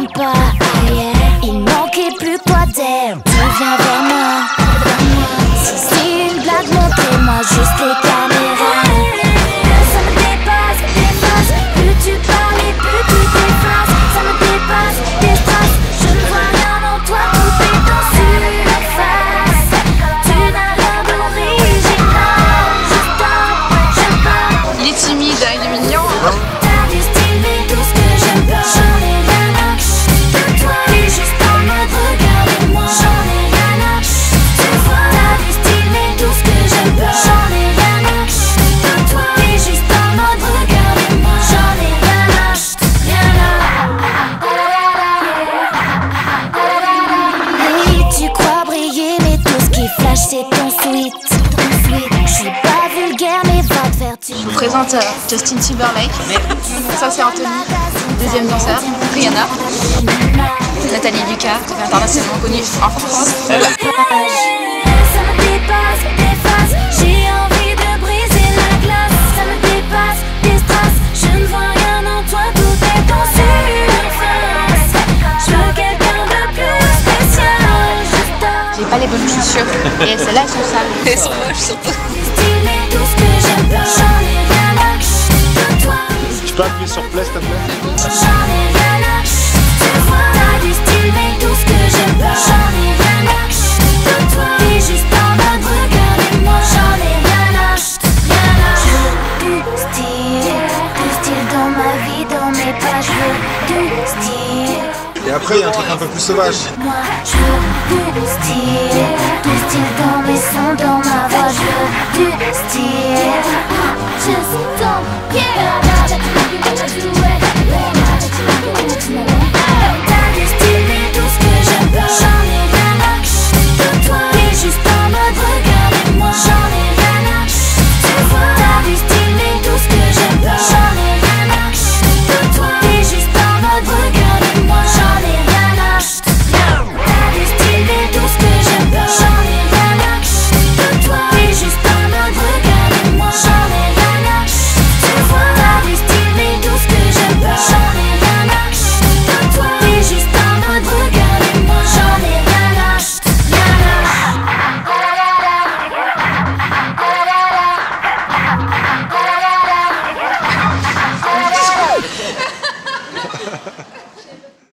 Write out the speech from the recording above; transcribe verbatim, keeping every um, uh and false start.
j'aime pas. Il manquait plus que toi d'air. Tu viens vers moi. Si c'est une blague, montrez-moi juste les caméras. Ça me dépasse, dépasse. Plus tu parles et plus tu t'effaces. Ça me dépasse, dépasse. Je ne vois rien en toi, tout est dans surface. Tu n'as rien d'original. Je stop, j'aime pas. Il est timide, hein, il est mignon. T'as du style mais tout ce que j'aime pas. J'en ai rien à de toi. T'es juste en mode regardez-moi. J'en ai rien à de toi. T'as du style mais tout ce que j'aime pas. J'en ai rien à de toi. T'es juste en mode regardez-moi. J'en ai rien à rien à. Hey, tu crois briller mais tout ce qui flash c'est ton sweet. Je suis pas vulgaire mais va te faire tu. Je vous présente euh, Justin Timberlake. Ça c'est Anthony, deuxième danseur. Rihanna. Nathalie Lucas, internationalement connue en France. Ça me dépasse, dépasse. J'ai envie de briser la glace. Ça me dépasse, dépasse. Je ne vois rien en toi, tout est en surface. Je veux quelqu'un de plus spécial. Je stop. J'ai pas les bonnes chaussures. Et celles-là elles sont sales. Elles sont moches surtout. Style et tout ce que j'aime pas. J'en ai rien à de toi. Tu peux appuyer sur play s'il te plaît? J'en ai rien à de toi. T'as du style mais tout ce que j'aime pas. J'en ai rien à de toi. T'es juste en mode regardez-moi. J'en ai rien à rien à. Je veux du style, du style dans ma vie, dans mes pas. Je veux du style. Et après il y a un truc un peu plus sauvage. Moi je veux du style, du style dans mes sons, dans ma voix. Je veux du style. Just don't care.